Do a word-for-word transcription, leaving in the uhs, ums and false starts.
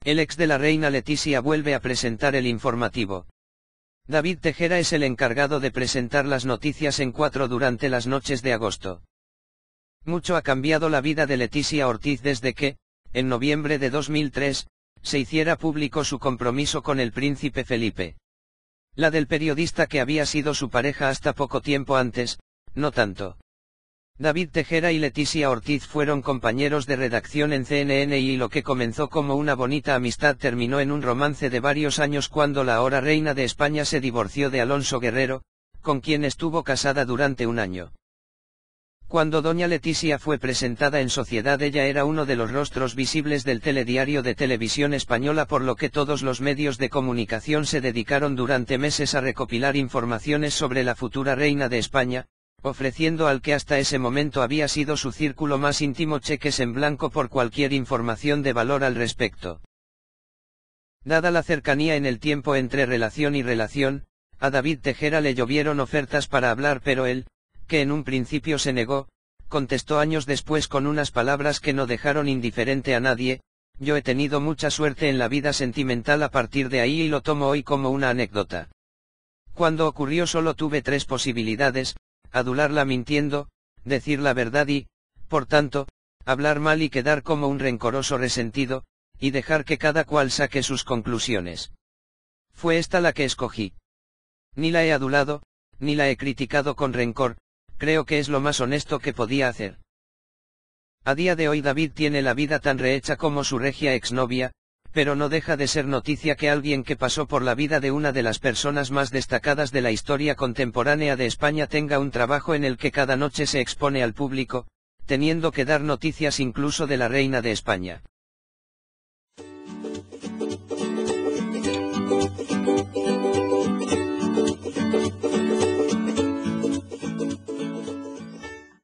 El ex de la reina Letizia vuelve a presentar el informativo. David Tejera es el encargado de presentar las noticias en Cuatro durante las noches de agosto. Mucho ha cambiado la vida de Letizia Ortiz desde que, en noviembre de dos mil tres, se hiciera público su compromiso con el príncipe Felipe. La del periodista que había sido su pareja hasta poco tiempo antes, no tanto. David Tejera y Letizia Ortiz fueron compañeros de redacción en C N N y lo que comenzó como una bonita amistad terminó en un romance de varios años cuando la ahora reina de España se divorció de Alonso Guerrero, con quien estuvo casada durante un año. Cuando doña Letizia fue presentada en sociedad ella era uno de los rostros visibles del telediario de Televisión Española, por lo que todos los medios de comunicación se dedicaron durante meses a recopilar informaciones sobre la futura reina de España, ofreciendo al que hasta ese momento había sido su círculo más íntimo cheques en blanco por cualquier información de valor al respecto. Dada la cercanía en el tiempo entre relación y relación, a David Tejera le llovieron ofertas para hablar, pero él, que en un principio se negó, contestó años después con unas palabras que no dejaron indiferente a nadie: yo he tenido mucha suerte en la vida sentimental a partir de ahí y lo tomo hoy como una anécdota. Cuando ocurrió solo tuve tres posibilidades: adularla mintiendo, decir la verdad y, por tanto, hablar mal y quedar como un rencoroso resentido, y dejar que cada cual saque sus conclusiones. Fue esta la que escogí. Ni la he adulado, ni la he criticado con rencor, creo que es lo más honesto que podía hacer. A día de hoy David tiene la vida tan rehecha como su regia exnovia, pero no deja de ser noticia que alguien que pasó por la vida de una de las personas más destacadas de la historia contemporánea de España tenga un trabajo en el que cada noche se expone al público, teniendo que dar noticias incluso de la reina de España.